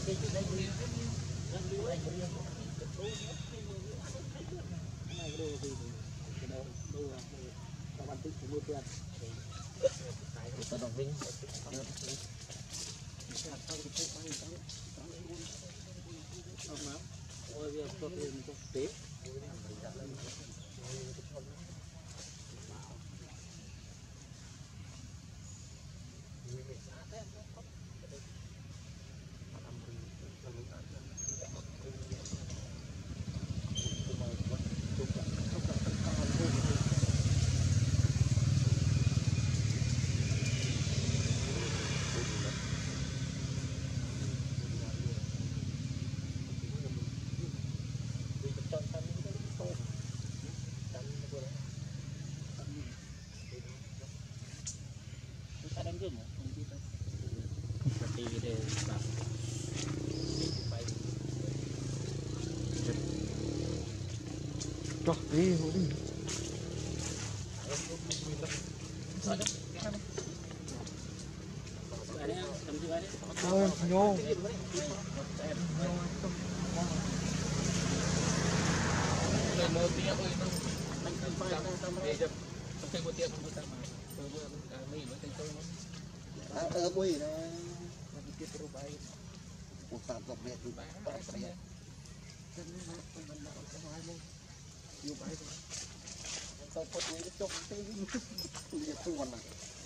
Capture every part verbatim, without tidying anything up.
Trời đi đi. Thôi nhô. Ở bụi này một tạm dọc việt thì bán bán cái chân nó mình nó có hai môn nhiều bài rồi sau có cái chốc cái liệt không còn này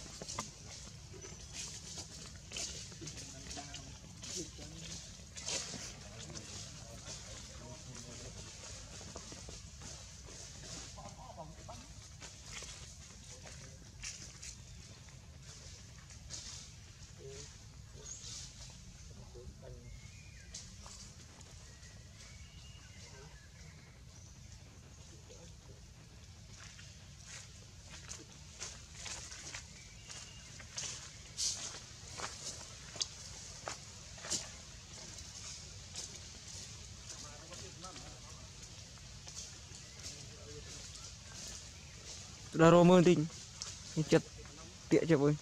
Đã rô mơn tinh chật tịa chụp ơi.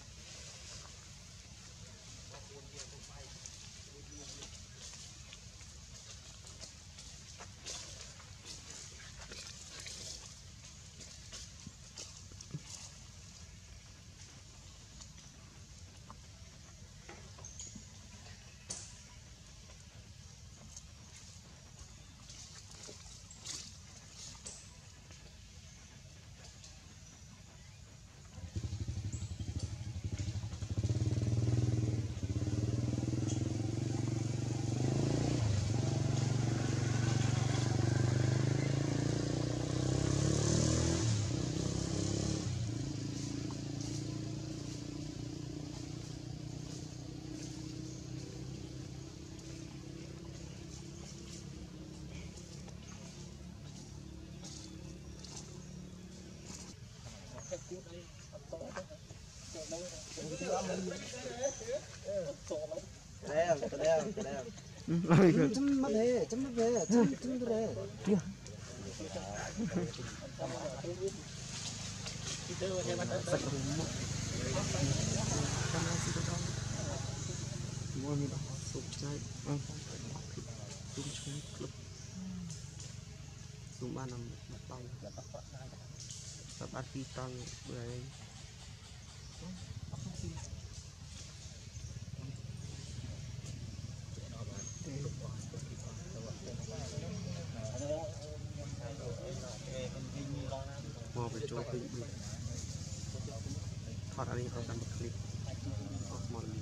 đeo đeo đeo chấm mắt thế chấm mắt thế chấm chấm cái đấy mua như đó sụp trái sụp chung club sụp ba năm một tàu và ba phi tăng rồi mau về chỗ cái thoát ra đi không cần clip mau đi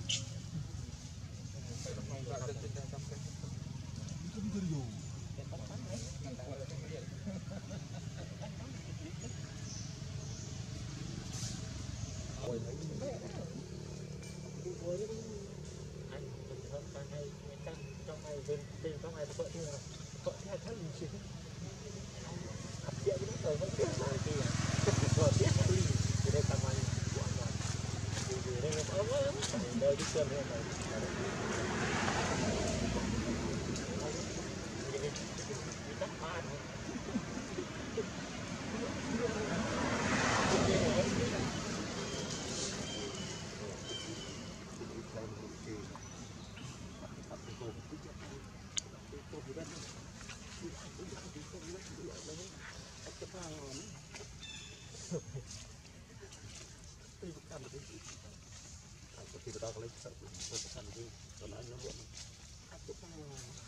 Hãy subscribe cho kênh Ghiền Mì Gõ để không bỏ lỡ những video hấp dẫn. đó lấy sợ tôi cần đi tôi nói nó buồn.